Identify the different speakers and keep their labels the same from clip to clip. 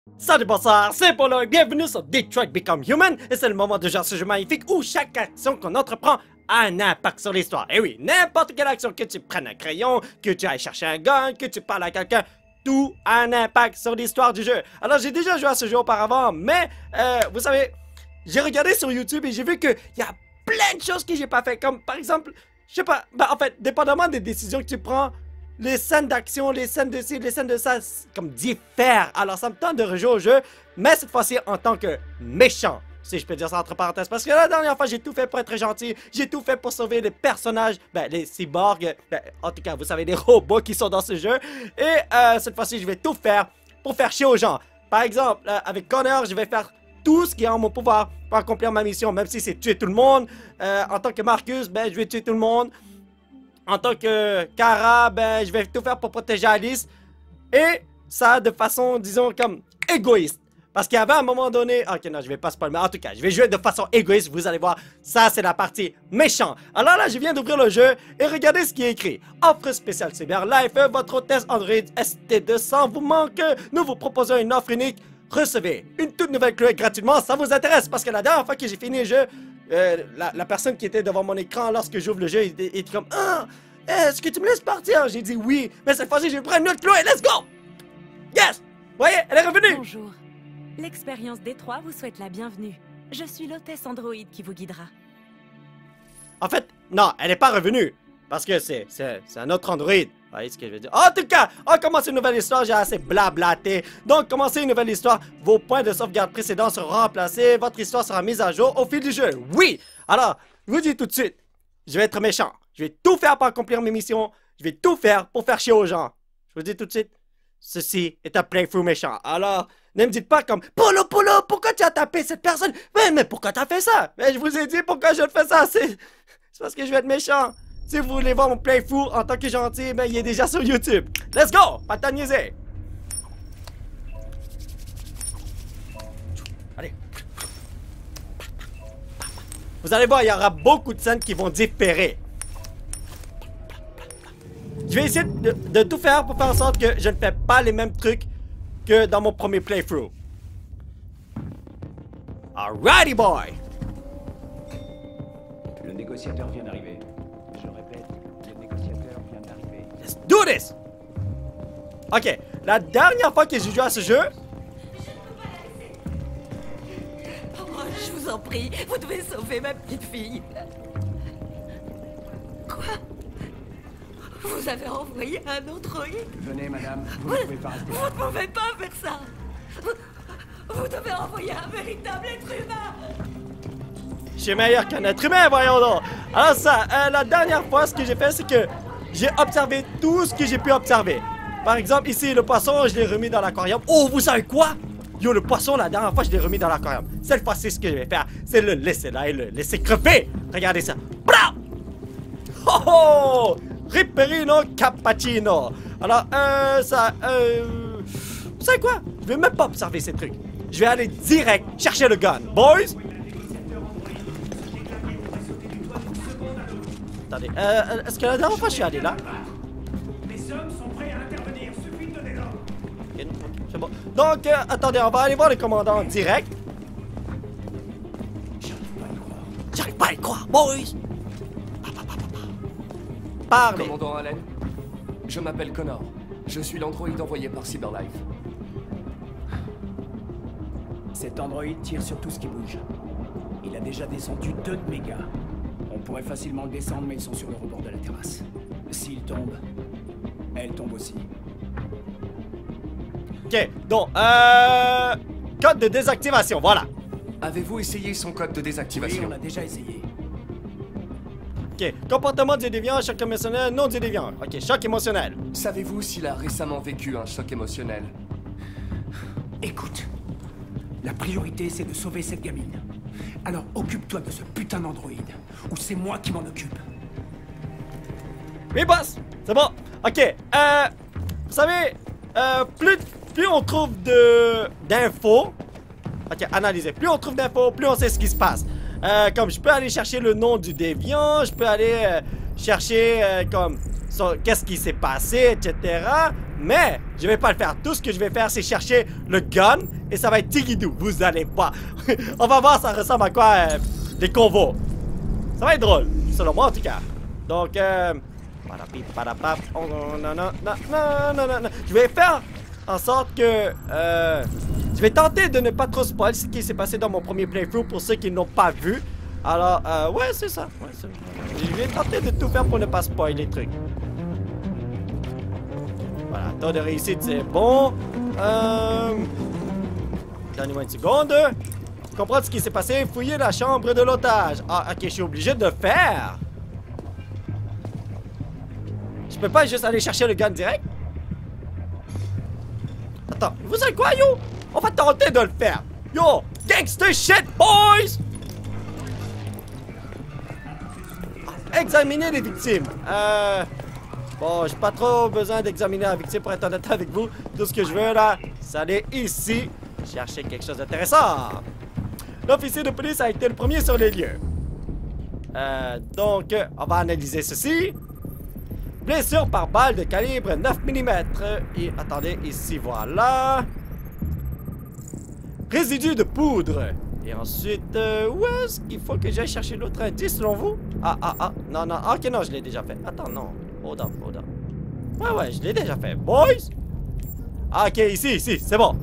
Speaker 1: Salut, bonsoir, c'est Polo et bienvenue sur Detroit Become Human. Et c'est le moment de jouer à ce jeu magnifique où chaque action qu'on entreprend a un impact sur l'histoire. Et oui, n'importe quelle action, que tu prennes un crayon, que tu ailles chercher un gun, que tu parles à quelqu'un, tout a un impact sur l'histoire du jeu. Alors j'ai déjà joué à ce jeu auparavant, mais vous savez, j'ai regardé sur YouTube et j'ai vu qu'il y a plein de choses que j'ai pas fait. Comme par exemple, je sais pas, en fait, dépendamment des décisions que tu prends, les scènes d'action, les scènes de ci, les scènes de ça, comme diffèrent. Alors ça me tente de rejouer au jeu, mais cette fois-ci en tant que méchant, si je peux dire ça entre parenthèses. Parce que la dernière fois, j'ai tout fait pour être gentil, j'ai tout fait pour sauver les personnages, les cyborgs, en tout cas, vous savez, les robots qui sont dans ce jeu. Et cette fois-ci, je vais tout faire pour faire chier aux gens. Par exemple, avec Connor, je vais faire tout ce qui est en mon pouvoir pour accomplir ma mission, même si c'est tuer tout le monde. En tant que Marcus, je vais tuer tout le monde. En tant que Kara, je vais tout faire pour protéger Alice. Et ça de façon, disons, comme égoïste. Parce qu'il y avait un moment donné... Ok, non, je vais pas spoiler, mais en tout cas, je vais jouer de façon égoïste. Vous allez voir, ça, c'est la partie méchante. Alors là, je viens d'ouvrir le jeu et regardez ce qui est écrit. Offre spéciale CyberLife, votre hôtesse Android ST200 vous manque. Nous vous proposons une offre unique. Recevez une toute nouvelle clé gratuitement. Ça vous intéresse? Parce que la dernière fois que j'ai fini le jeu... la personne qui était devant mon écran lorsque j'ouvre le jeu était comme ah, est-ce que tu me laisses partir? J'ai dit oui, mais cette fois-ci je vais prendre une autre Chloé, let's go! Yes! Voyez, elle est revenue!
Speaker 2: Bonjour. L'expérience Détroit vous souhaite la bienvenue. Je suis l'hôtesse Android qui vous guidera.
Speaker 1: En fait, non, elle n'est pas revenue. Parce que c'est un autre Android. Vous voyez ce que je veux dire? En tout cas, on commence une nouvelle histoire, j'ai assez blablaté. Donc, commencez une nouvelle histoire. Vos points de sauvegarde précédents seront remplacés. Votre histoire sera mise à jour au fil du jeu. Oui! Alors, je vous dis tout de suite, je vais être méchant. Je vais tout faire pour accomplir mes missions. Je vais tout faire pour faire chier aux gens. Je vous dis tout de suite, ceci est un playthrough méchant. Alors, ne me dites pas comme Polo, pourquoi tu as tapé cette personne? Mais pourquoi tu as fait ça? Mais je vous ai dit pourquoi je fais ça. C'est parce que je vais être méchant. Si vous voulez voir mon playthrough en tant que gentil, il est déjà sur YouTube. Let's go! Pas de temps de niaiser. Allez. Vous allez voir, il y aura beaucoup de scènes qui vont différer. Je vais essayer de tout faire pour faire en sorte que je ne fais pas les mêmes trucs que dans mon premier playthrough. Alrighty boy!
Speaker 3: Le négociateur vient d'arriver. Je répète, le négociateur vient d'arriver.
Speaker 1: Let's do this! Ok, la dernière fois que j'ai joué à ce jeu...
Speaker 2: Oh, je vous en prie, vous devez sauver ma petite fille. Quoi? Vous avez envoyé un android?
Speaker 3: Venez, madame, vous ne pouvez pas rester.
Speaker 2: Vous ne pouvez pas faire ça. Vous devez envoyer un véritable être humain.
Speaker 1: Je suis meilleur qu'un être humain, voyons donc! Alors ça, la dernière fois, ce que j'ai fait, c'est que j'ai observé tout ce que j'ai pu observer. Par exemple, ici, le poisson, je l'ai remis dans l'aquarium. Oh, vous savez quoi? Yo, le poisson, la dernière fois, je l'ai remis dans l'aquarium. Cette fois-ci, ce que je vais faire, c'est le laisser là et le laisser crever. Regardez ça. Bra! Oh oh! Ripperino cappuccino. Alors, vous savez quoi? Je vais même pas observer ces trucs. Je vais aller direct chercher le gun. Boys! Attendez, est-ce que la dernière fois, je suis allé là?
Speaker 3: Les hommes sont prêts à intervenir, suffit de donner l'ordre.
Speaker 1: Ok, c'est bon. Donc, attendez, on va aller voir le commandant en direct. J'arrive pas à y croire, boys! Parlez!
Speaker 4: Commandant Allen, je m'appelle Connor. Je suis l'androïde envoyé par CyberLife.
Speaker 3: Cet androïde tire sur tout ce qui bouge. Il a déjà descendu 2 de mes gars. On pourrait facilement le descendre, mais ils sont sur le rebord de la terrasse. S'il tombe, elle tombe aussi.
Speaker 1: Ok, donc, code de désactivation, voilà.
Speaker 4: Avez-vous essayé son code de
Speaker 3: Oui,
Speaker 4: désactivation?
Speaker 3: on a déjà essayé.
Speaker 1: Ok, comportement du déviant, choc émotionnel, non du déviant. Ok, choc émotionnel.
Speaker 4: Savez-vous s'il a récemment vécu un choc émotionnel?
Speaker 3: Écoute, la priorité, c'est de sauver cette gamine. Alors occupe-toi de ce putain d'androïde, ou c'est moi qui m'en occupe.
Speaker 1: Oui, boss! C'est bon. Ok, vous savez, plus on trouve d'infos... Ok, analysez. Plus on trouve d'infos, plus on sait ce qui se passe. Comme je peux aller chercher le nom du déviant, je peux aller chercher comme qu'est-ce qui s'est passé, etc. Mais je vais pas le faire. Tout ce que je vais faire, c'est chercher le gun. Et ça va être tigidou. Vous allez voir. On va voir ça ressemble à quoi des convos. Ça va être drôle. Selon moi en tout cas. Donc, je vais faire en sorte que... je vais tenter de ne pas trop spoiler ce qui s'est passé dans mon premier playthrough pour ceux qui n'ont pas vu. Alors, ouais, c'est ça. Ouais, je vais tenter de tout faire pour ne pas spoiler les trucs. Voilà, taux de réussite, c'est bon. Donnez-moi une seconde. Comprendre ce qui s'est passé, fouiller la chambre de l'otage. Ah, ok, je suis obligé de le faire. Je peux pas juste aller chercher le gun direct? Attends, vous savez quoi, yo? On va tenter de le faire. Yo, gangster shit, boys! Examiner les victimes. Bon, j'ai pas trop besoin d'examiner la victime pour être honnête avec vous. Tout ce que je veux là, c'est aller ici chercher quelque chose d'intéressant. L'officier de police a été le premier sur les lieux. Donc, on va analyser ceci. Blessure par balle de calibre 9 mm. Et attendez, ici, voilà. Résidu de poudre. Et ensuite, où est-ce qu'il faut que j'aille chercher l'autre indice selon vous? Non, ok, non, je l'ai déjà fait. Attends, non. Hold up. Ouais, je l'ai déjà fait. Boys! Ok, ici, c'est bon.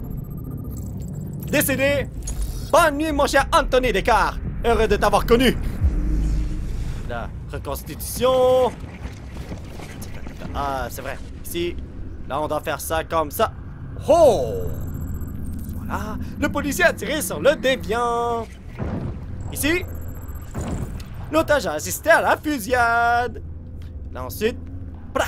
Speaker 1: Décédé. Bonne nuit, mon cher Anthony Descartes. Heureux de t'avoir connu. La reconstitution. Ah, c'est vrai. Ici, là, on doit faire ça comme ça. Oh! Voilà. Le policier a tiré sur le déviant. Ici, l'otage a assisté à la fusillade. Là, ensuite, bra!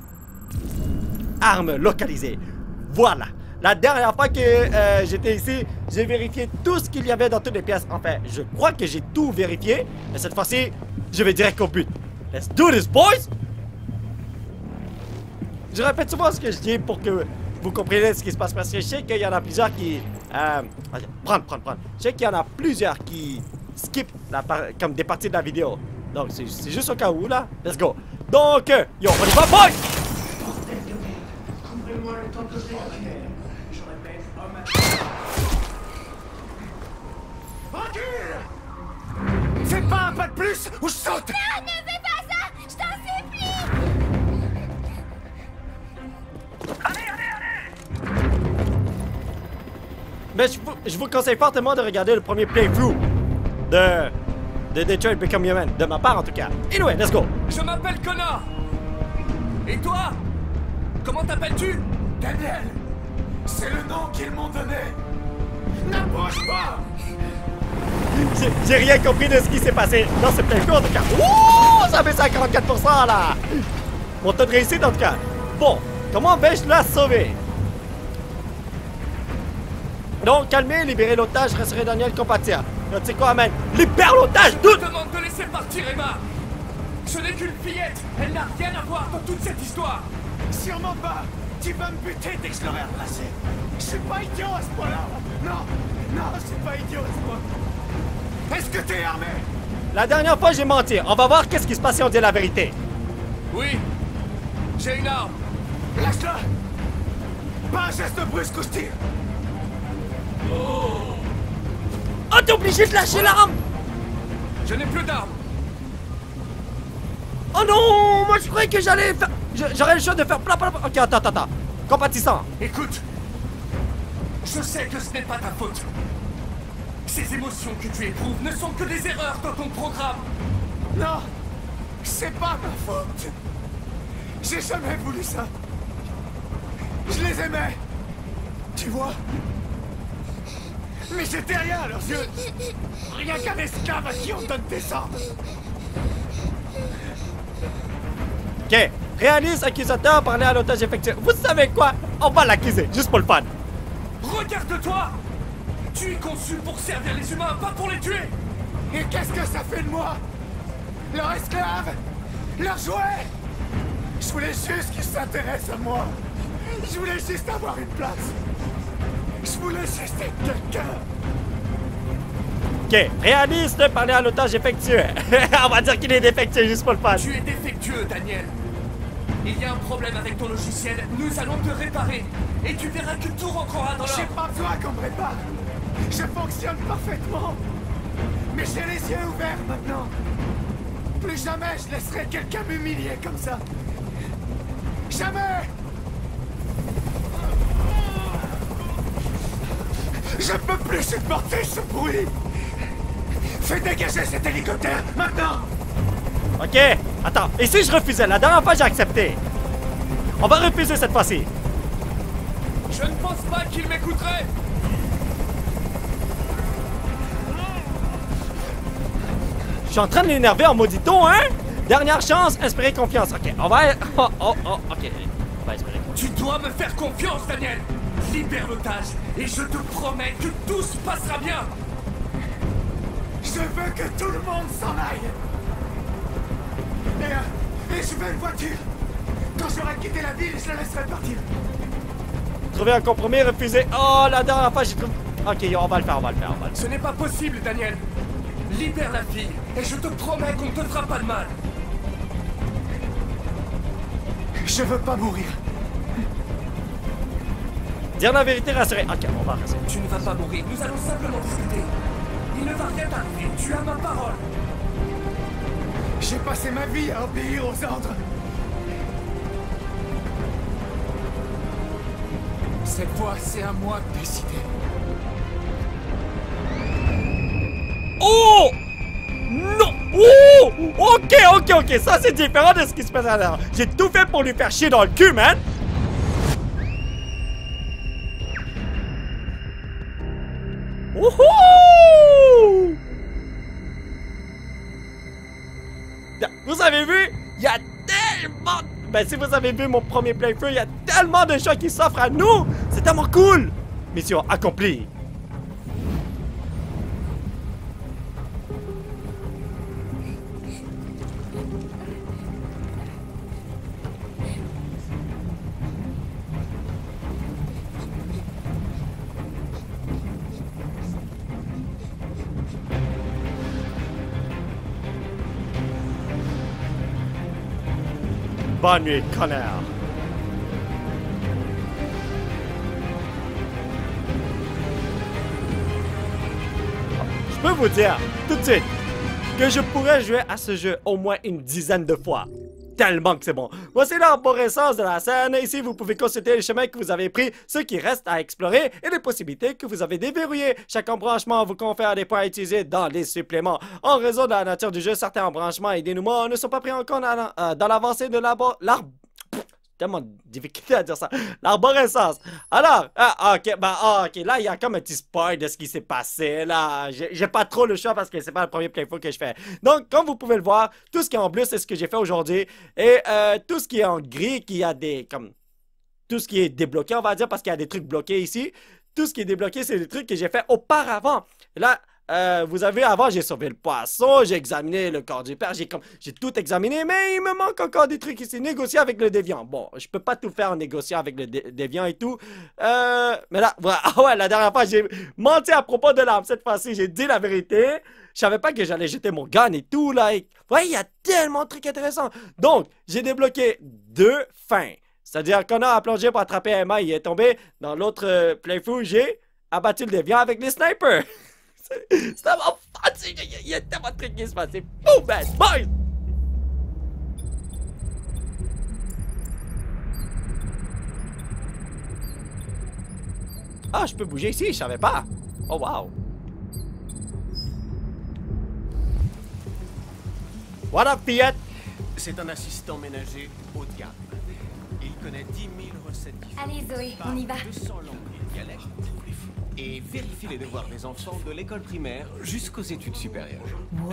Speaker 1: Arme localisée. Voilà. La dernière fois que j'étais ici, j'ai vérifié tout ce qu'il y avait dans toutes les pièces. Enfin, je crois que j'ai tout vérifié. Mais cette fois-ci, je vais direct au but. Let's do this, boys! Je répète souvent ce que je dis pour que vous compreniez ce qui se passe. Parce que je sais qu'il y en a plusieurs qui... prendre. Je sais qu'il y en a plusieurs qui skip comme des parties de la vidéo. Donc, c'est juste au cas où, là. Let's go. Donc, yo, on y va, boys!
Speaker 3: Fais pas un pas de plus ou je saute!
Speaker 5: Non, ne fais pas ça! Je t'en supplie!
Speaker 1: Mais je vous conseille fortement de regarder le premier playthrough de Detroit Become Human. De ma part, en tout cas. Anyway, let's go!
Speaker 4: Je m'appelle Connor. Et toi? Comment t'appelles-tu?
Speaker 3: Daniel! C'est le nom qu'ils m'ont donné! N'approche pas!
Speaker 1: J'ai rien compris de ce qui s'est passé dans ce playthrough, en tout cas. Ouh! Ça fait 54% là! Mon taux de réussite, en tout cas. Bon, comment vais-je la sauver? Donc, calmer, libérer l'otage, rassurer Daniel, compatir. Tu sais quoi, man? Libère l'otage,
Speaker 4: Je
Speaker 1: dude!
Speaker 4: te demande de laisser partir Emma. Je n'ai qu'une fillette. Elle n'a rien à voir dans toute cette histoire.
Speaker 3: Sûrement pas! Tu vas me buter dès que je l'aurai replacé! Je suis pas idiot à ce point-là! Non, je suis pas idiot à ce point! Est-ce que t'es armé?
Speaker 1: La dernière fois, j'ai menti. On va voir qu'est-ce qui se passe si on dit la vérité.
Speaker 4: Oui. J'ai une arme.
Speaker 3: Lâche-la! Pas un geste brusque ou je tire!
Speaker 1: Oh, t'es obligé de lâcher l'arme!
Speaker 4: Je n'ai plus d'arme.
Speaker 1: Oh non! Moi, je croyais que j'allais faire... J'aurais le choix de faire... Ok, attends. Compatissant.
Speaker 4: Écoute. Je sais que ce n'est pas ta faute. Ces émotions que tu éprouves ne sont que des erreurs dans ton programme.
Speaker 3: Non! C'est pas ma faute! J'ai jamais voulu ça! Je les aimais! Tu vois? Mais j'étais rien à leurs yeux! Rien qu'un esclave à qui on donne des ordres!
Speaker 1: Ok. Réalise, accusateur, parler à l'otage effectué. Vous savez quoi? On va l'accuser, juste pour le fun.
Speaker 4: Regarde-toi! Tu es conçu pour servir les humains, pas pour les tuer!
Speaker 3: Et qu'est-ce que ça fait de moi? Leur esclave? Leur jouet? Je voulais juste qu'ils s'intéressent à moi! Je voulais juste avoir une place! Je voulais juste être quelqu'un!
Speaker 1: Ok. Réalise de parler à l'otage effectué. On va dire qu'il est défectueux, juste pour le fun.
Speaker 4: Tu es défectueux, Daniel. Il y a un problème avec ton logiciel, nous allons te réparer. Et tu verras que tout rentrera dans
Speaker 3: J'ai
Speaker 4: l'ordre.
Speaker 3: pas besoin qu'on me répare. Je fonctionne parfaitement. Mais j'ai les yeux ouverts maintenant. Plus jamais je laisserai quelqu'un m'humilier comme ça. Jamais. Je peux plus supporter ce bruit. Fais dégager cet hélicoptère, maintenant.
Speaker 1: Ok, attends, et si je refusais? La dernière fois, j'ai accepté. On va refuser cette fois-ci.
Speaker 4: Je ne pense pas qu'il m'écouterait.
Speaker 1: Je suis en train de l'énerver en maudito, hein? Dernière chance, inspirer confiance. Ok, on va... ok. On va inspirer confiance.
Speaker 4: Tu dois me faire confiance, Daniel. Libère l'otage et je te promets que tout se passera bien.
Speaker 3: Je veux que tout le monde s'en aille. Et je veux une voiture. Quand j'aurai quitté la ville, je la laisserai partir.
Speaker 1: Trouver un compromis, refuser. Oh, la dernière fois, j'ai trouvé... Ok, on va le faire, on va le faire.
Speaker 4: Ce n'est pas possible, Daniel. Libère la fille et je te promets qu'on ne te fera pas de mal.
Speaker 3: Je veux pas mourir.
Speaker 1: Dire la vérité, rassurer. Ok, on va rassurer.
Speaker 4: Tu ne vas pas mourir, nous allons simplement discuter. Il ne va rien t'arriver, tu as ma parole.
Speaker 3: J'ai passé ma vie à obéir aux ordres. Cette fois, c'est à moi de décider.
Speaker 1: Oh! Non! Oh! Ok, ça c'est différent de ce qui se passe à l'heure. J'ai tout fait pour lui faire chier dans le cul, man! Wouhou! Vous avez vu? Il y a tellement... Ben si vous avez vu mon premier playthrough, il y a tellement de choses qui s'offrent à nous! C'est tellement cool! Mission accomplie! Bonne nuit, connard! Je peux vous dire, tout de suite, que je pourrais jouer à ce jeu au moins une dizaine de fois. Tellement que c'est bon. Voici l'arborescence de la scène. Ici, vous pouvez consulter les chemins que vous avez pris, ceux qui restent à explorer et les possibilités que vous avez déverrouillées. Chaque embranchement vous confère des points à utiliser dans les suppléments. En raison de la nature du jeu, certains embranchements et dénouements ne sont pas pris en compte dans l'avancée de tellement de difficulté à dire ça. L'arborescence. Alors, ok, là, il y a comme un petit spoil de ce qui s'est passé, là. J'ai pas trop le choix parce que c'est pas le premier playthrough que je fais. Donc, comme vous pouvez le voir, tout ce qui est en bleu, c'est ce que j'ai fait aujourd'hui. Et tout ce qui est en gris, qui a des, comme... Tout ce qui est débloqué, on va dire, parce qu'il y a des trucs bloqués ici. Tout ce qui est débloqué, c'est des trucs que j'ai fait auparavant. Là... vous avez vu, avant, j'ai sauvé le poisson, j'ai examiné le corps du père, j'ai tout examiné, mais il me manque encore des trucs ici. Négocier avec le déviant. Bon, je peux pas tout faire en négociant avec le déviant et tout. Mais là, voilà. Ah ouais, la dernière fois, j'ai menti à propos de l'arme. Cette fois-ci, j'ai dit la vérité. Je savais pas que j'allais jeter mon gun et tout, là. Ouais, il y a tellement de trucs intéressants. Donc, j'ai débloqué 2 fins. C'est-à-dire, Connor a plongé pour attraper Emma, il est tombé. Dans l'autre playthrough, j'ai abattu le déviant avec les snipers. C'est tellement fun, il y a tellement de trucs qui se passent. C'est fou, man, boys! Ah, je peux bouger ici, je savais pas. Oh, wow. What up, Fiat?
Speaker 6: C'est un assistant ménager haut de gamme. Il connaît 10 000 recettes différentes.
Speaker 5: Allez Zoé, on y va.
Speaker 6: 200 langues et dialectes. Et vérifie les devoirs des enfants de l'école primaire jusqu'aux études supérieures.
Speaker 2: Waouh!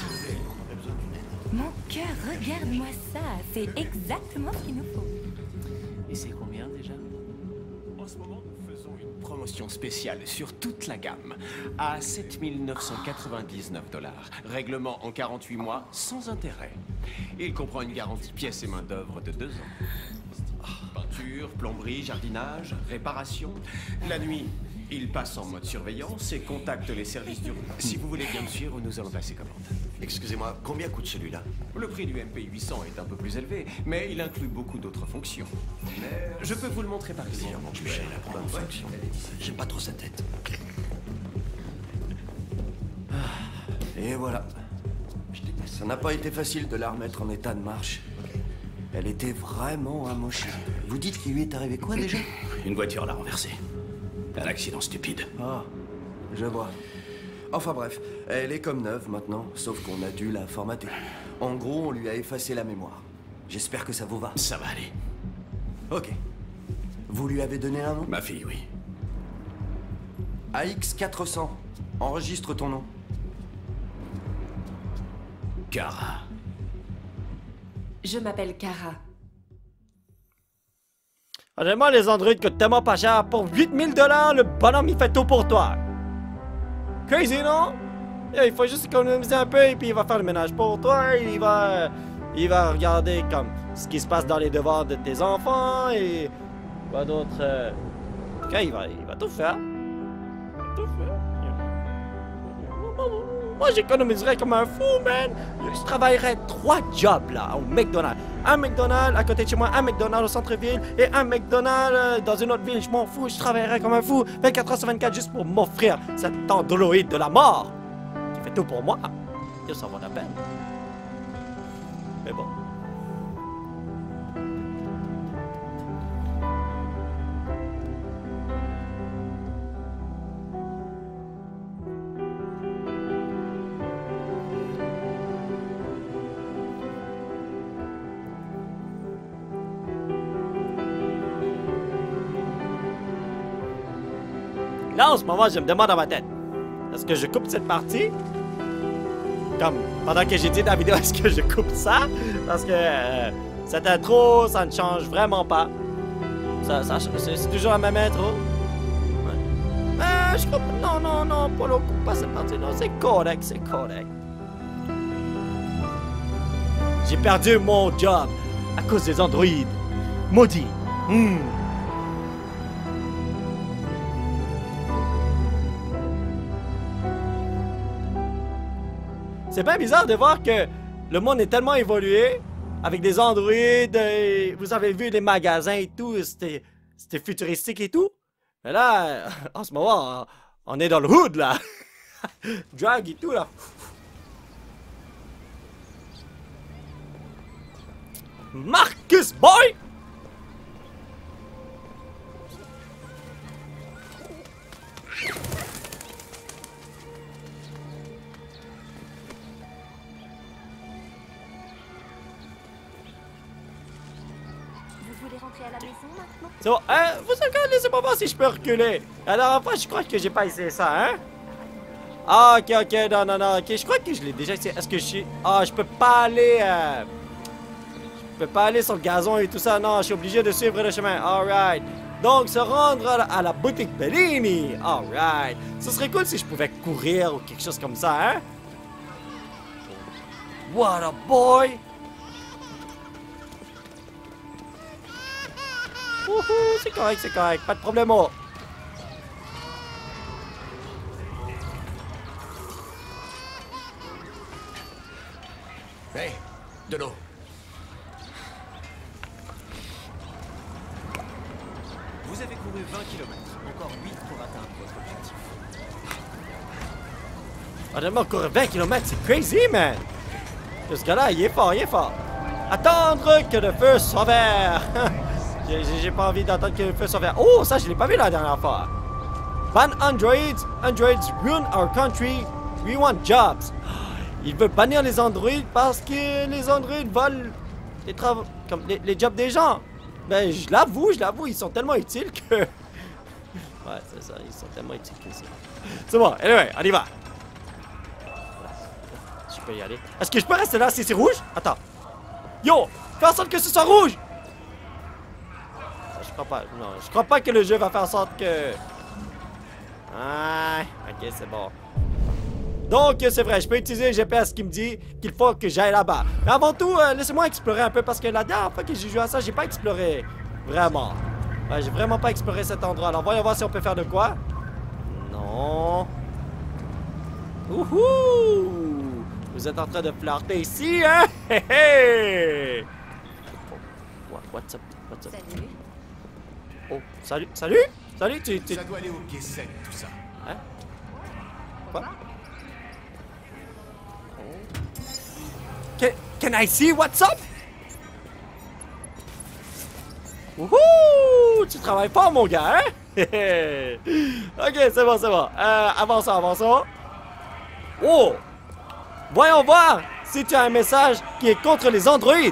Speaker 2: Mon cœur, regarde-moi ça. C'est exactement ce qu'il nous faut.
Speaker 6: Et c'est combien déjà? En ce moment, nous faisons une promotion spéciale sur toute la gamme à 7 999 $. Règlement en 48 mois sans intérêt. Il comprend une garantie pièces et main-d'œuvre de 2 ans. Peinture, plomberie, jardinage, réparation. La nuit, il passe en mode surveillance et contacte les services d'urgence. Si vous voulez bien me suivre, nous allons passer commande.
Speaker 7: Excusez-moi, combien coûte celui-là?
Speaker 6: Le prix du MP800 est un peu plus élevé, mais il inclut beaucoup d'autres fonctions. Je peux vous le montrer par ici.
Speaker 7: Légèrement plus cher la bonne fonction. J'aime pas trop sa tête. Et voilà. Ça n'a pas été facile de la remettre en état de marche. Elle était vraiment amochée. Vous dites qu'il lui est arrivé quoi déjà?
Speaker 3: Une voiture l'a renversée. Un accident stupide.
Speaker 7: Ah, je vois. Enfin bref, elle est comme neuve maintenant, sauf qu'on a dû la formater. En gros, on lui a effacé la mémoire. J'espère que ça vous va.
Speaker 3: Ça va aller.
Speaker 7: Ok. Vous lui avez donné un nom?
Speaker 3: Ma fille, oui.
Speaker 7: AX400. Enregistre ton nom.
Speaker 3: Kara.
Speaker 8: Je m'appelle Kara.
Speaker 1: Honnêtement, les androïdes coûtent tellement pas cher. Pour 8000 $, le bonhomme, il fait tout pour toi. Crazy, non? Il faut juste économiser un peu et puis il va faire le ménage pour toi. Il va regarder comme ce qui se passe dans les devoirs de tes enfants et quoi d'autre. Ok, il va tout faire. Tout faire. Moi, j'économiserais comme un fou, man. Je travaillerais 3 jobs, là, au McDonald's. Un McDonald's à côté de chez moi, un McDonald's au centre-ville et un McDonald's dans une autre ville. Je m'en fous, je travaillerais comme un fou 24 h sur 24 juste pour m'offrir cet androïde de la mort qui fait tout pour moi. Il s'en vaut la peine. Mais bon. Là, en ce moment, je me demande dans ma tête, est-ce que je coupe cette partie? Comme, pendant que j'ai dit dans la vidéo, est-ce que je coupe ça? Parce que cette intro, ça ne change vraiment pas. C'est toujours la même intro. Ouais. Je coupe... Non, Polo, coupe pas cette partie. Non, c'est correct, c'est correct. J'ai perdu mon job à cause des androïdes. Maudit. C'est bien bizarre de voir que le monde est tellement évolué avec des androïdes. Vous avez vu les magasins et tout, c'était futuristique et tout. Mais là, en ce moment, on est dans le hood là. Drag et tout là. Marcus Boy!
Speaker 5: À la maison maintenant?
Speaker 1: C'est bon. Vous savez, laissez-moi voir si je peux reculer. La dernière fois, je crois que j'ai pas essayé ça, hein? Ah, ok, non, ok, je crois que je l'ai déjà essayé. Est-ce que je suis... Ah, je peux pas aller... Je peux pas aller sur le gazon et tout ça, non, je suis obligé de suivre le chemin. Alright. Donc, se rendre à la boutique Bellini. Alright. Ce serait cool si je pouvais courir ou quelque chose comme ça, hein? What a boy! Wouhou, c'est correct, pas de problème.
Speaker 3: Hey, de l'eau.
Speaker 6: Vous avez couru 20 km, encore 8 pour atteindre votre objectif.
Speaker 1: Honnêtement, courir 20 km, c'est crazy, man! Ce gars-là, il est fort. Attendre que le feu soit vert! J'ai pas envie d'attendre que le feu soit vert. Oh, ça, je l'ai pas vu la dernière fois. Ban androids. Androids ruin our country. We want jobs. Il veut bannir les androïdes parce que les androïdes volent les travaux, comme les jobs des gens. Ben, je l'avoue, ils sont tellement utiles que... Ouais, c'est ça, ils sont tellement utiles que ça. C'est bon, anyway, on y va. Je peux y aller. Est-ce que je peux rester là si c'est rouge? Attends. Yo, fais en sorte que ce soit rouge. Je crois pas que le jeu va faire en sorte que... Ah, ok, c'est bon. Donc, c'est vrai, je peux utiliser le GPS qui me dit qu'il faut que j'aille là-bas. Mais avant tout, laissez-moi explorer un peu parce que la dernière fois que j'ai joué à ça, j'ai pas exploré. Vraiment. Ouais, j'ai vraiment pas exploré cet endroit. Alors, voyons voir si on peut faire de quoi. Non. Ouhou! Vous êtes en train de flirter ici, hein? Hé hé! What's up? What's up?
Speaker 5: Salut.
Speaker 1: Oh, salut, salut? Salut, tu...
Speaker 6: Ça doit aller au pied sec, tout ça.
Speaker 1: Hein? Quoi? Can I see what's up? Wouhou! Tu travailles fort, mon gars, hein? Ok, c'est bon, c'est bon. Avançons, avançons. Oh! Voyons voir si tu as un message qui est contre les androïdes.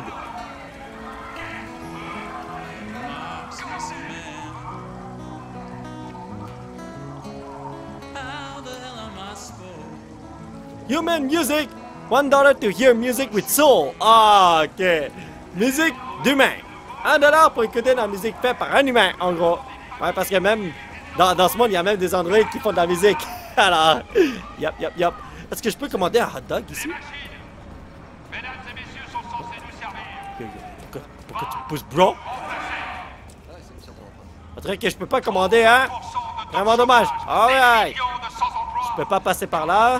Speaker 1: Human music, $1 to hear music with soul. Ah, ok. Musique d'humain. $1 pour écouter de la musique faite par un humain, en gros. Ouais, parce que même dans ce monde, il y a même des androïdes qui font de la musique. Alors, yep. Est-ce que je peux commander un hot dog ici?
Speaker 4: Mesdames et messieurs sont censés nous servir.
Speaker 1: Pourquoi tu pousses, bro? On dirait que je peux pas commander, hein? Vraiment dommage. Alright. Je peux pas passer par là.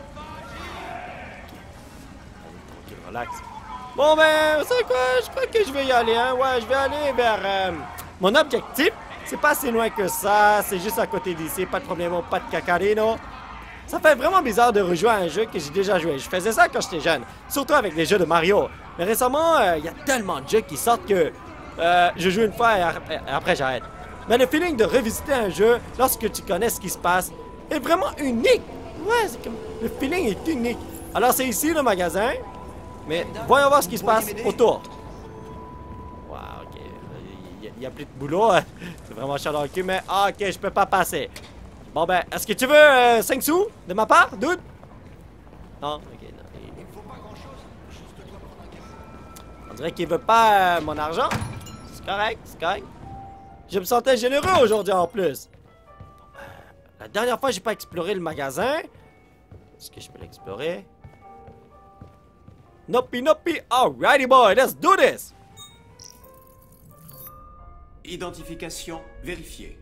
Speaker 1: Ok, relax. Bon, ben, vous savez quoi? Je crois que je vais y aller, hein? Ouais, je vais aller vers... Mon objectif, c'est pas assez loin que ça. C'est juste à côté d'ici. Pas de problème, pas de cacarino. Ça fait vraiment bizarre de rejouer à un jeu que j'ai déjà joué. Je faisais ça quand j'étais jeune. Surtout avec les jeux de Mario. Mais récemment, il y a tellement de jeux qui sortent que... je joue une fois et après j'arrête. Mais le feeling de revisiter un jeu lorsque tu connais ce qui se passe est vraiment unique. Ouais, c'est comme... Le feeling est unique. Alors, c'est ici le magasin. Mais voyons voir ce qui se passe autour. Wow, ok. Il n'y a plus de boulot. C'est vraiment chaud dans le cul, mais ah, ok, je peux pas passer. Bon, ben, est-ce que tu veux 5 sous de ma part, dude? Non, ok. Non. On dirait qu'il veut pas mon argent. C'est correct, c'est correct. Je me sentais généreux aujourd'hui en plus. La dernière fois, j'ai pas exploré le magasin. Est-ce que je peux l'explorer? Nope. Alrighty boy, let's do this.
Speaker 6: Identification vérifiée.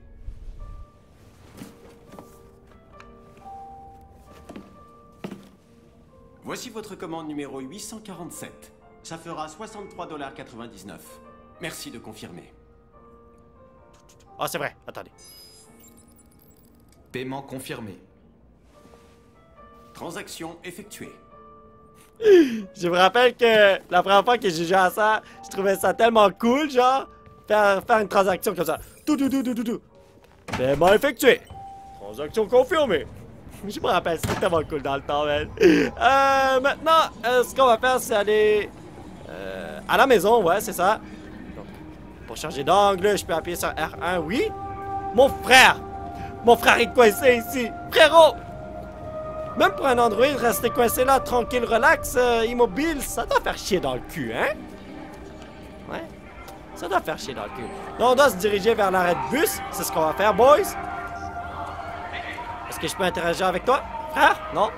Speaker 6: Voici votre commande numéro 847. Ça fera $63,99. Merci de confirmer.
Speaker 1: Ah, c'est vrai, attendez.
Speaker 9: Paiement confirmé.
Speaker 6: Transaction effectuée.
Speaker 1: Je me rappelle que la première fois que j'ai joué à ça, je trouvais ça tellement cool, genre, faire une transaction comme ça. Tout. Paiement effectué. Transaction confirmée. Je me rappelle, c'était tellement cool dans le temps, man. Maintenant, ce qu'on va faire, c'est aller à la maison, ouais, c'est ça. Donc, pour changer d'angle, je peux appuyer sur R1, oui. Mon frère est coincé ici. Frérot! Même pour un Android, rester coincé là, tranquille, relax, immobile, ça doit faire chier dans le cul, hein? Ouais, ça doit faire chier dans le cul. Donc, on doit se diriger vers l'arrêt de bus. C'est ce qu'on va faire, boys. Est-ce que je peux interagir avec toi? Frère? Non?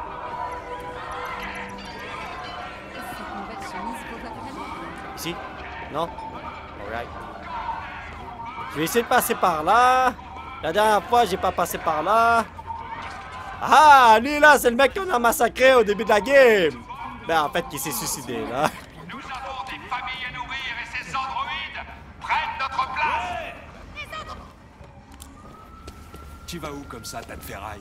Speaker 1: Ici? Non? Alright. Je vais essayer de passer par là. La dernière fois, j'ai pas passé par là. Ah, lui là, c'est le mec qu'on a massacré au début de la game. Ben, en fait, qui s'est suicidé, là.
Speaker 4: Nous avons des familles à nourrir et ces androïdes prennent notre place.
Speaker 10: Tu vas où comme ça, tas de ferraille?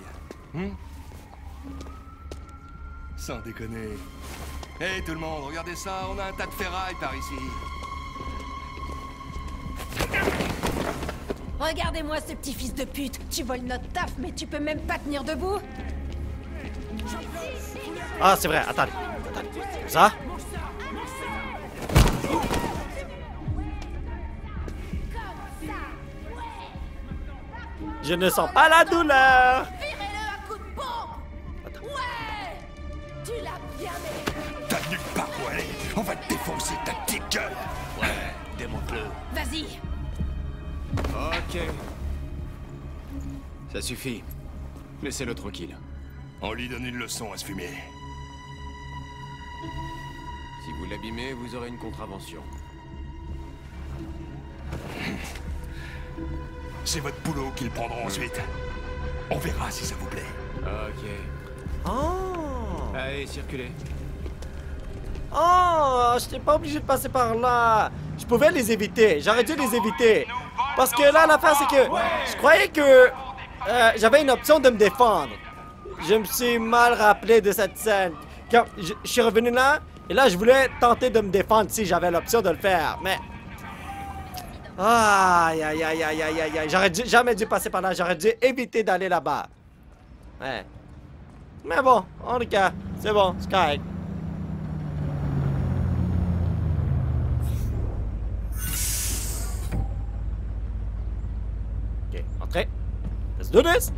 Speaker 10: Sans déconner. Hey tout le monde, regardez ça, on a un tas de ferraille par ici.
Speaker 11: Regardez-moi ce petit fils de pute. Tu voles notre taf, mais tu peux même pas tenir debout.
Speaker 1: Ah, c'est vrai, attendez. Ça? Je ne sens pas la douleur.
Speaker 11: Virez-le à coup de pompe. Ouais. Tu l'as bien mérité.
Speaker 10: T'as nulle part où aller. On va te défoncer ta petite gueule. Ouais, démonte-le.
Speaker 11: Vas-y.
Speaker 6: Ok. Ça suffit. Laissez-le tranquille.
Speaker 10: On lui donne une leçon à ce fumier.
Speaker 6: Si vous l'abîmez, vous aurez une contravention.
Speaker 10: C'est votre boulot qu'ils prendront ensuite. On verra si ça vous plaît.
Speaker 6: Ok.
Speaker 1: Oh.
Speaker 6: Allez, circulez.
Speaker 1: Oh, je n'étais pas obligé de passer par là. Je pouvais les éviter. J'aurais dû les éviter. Parce que là, l'affaire, c'est que je croyais que j'avais une option de me défendre. Je me suis mal rappelé de cette scène. Quand je suis revenu là, et là, je voulais tenter de me défendre si j'avais l'option de le faire. Mais... aïe, aïe, aïe, aïe, aïe, aïe, aïe. J'aurais jamais dû passer par là. J'aurais dû éviter d'aller là-bas. Ouais. Mais bon, en tout cas, c'est bon, c'est correct. Ok, entrez. Let's do this!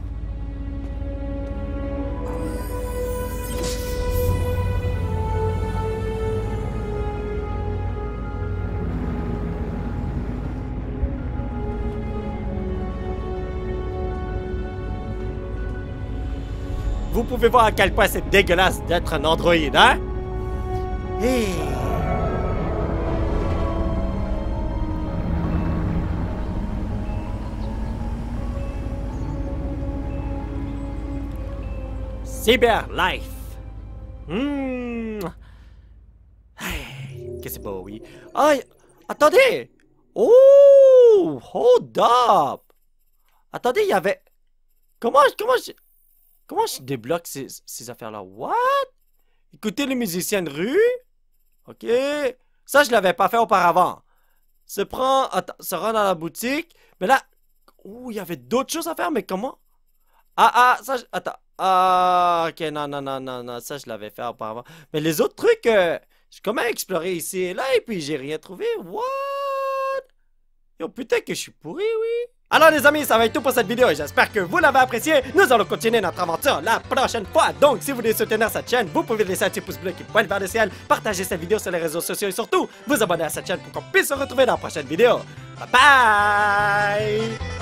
Speaker 1: Vous pouvez voir à quel point c'est dégueulasse d'être un androïde, hein? Hey. Cyberlife. Hey. Qu'est-ce que c'est beau, oui. Ah, attendez! Oh! Hold up! Attendez, il y avait... Comment je débloque ces affaires-là? What? Écoutez les musiciens de rue? Ok. Ça, je l'avais pas fait auparavant. Se rend dans la boutique. Mais là... Oh, il y avait d'autres choses à faire, mais comment? Ça... Attends. Ah, ok, non. Ça, je l'avais fait auparavant. Mais les autres trucs, j'ai quand même exploré ici et là, et puis j'ai rien trouvé. What? Yo, putain que je suis pourri, oui. Alors les amis, ça va être tout pour cette vidéo et j'espère que vous l'avez apprécié. Nous allons continuer notre aventure la prochaine fois. Donc si vous voulez soutenir cette chaîne, vous pouvez laisser un petit pouce bleu qui pointe vers le ciel, partager cette vidéo sur les réseaux sociaux et surtout vous abonner à cette chaîne pour qu'on puisse se retrouver dans la prochaine vidéo. Bye bye!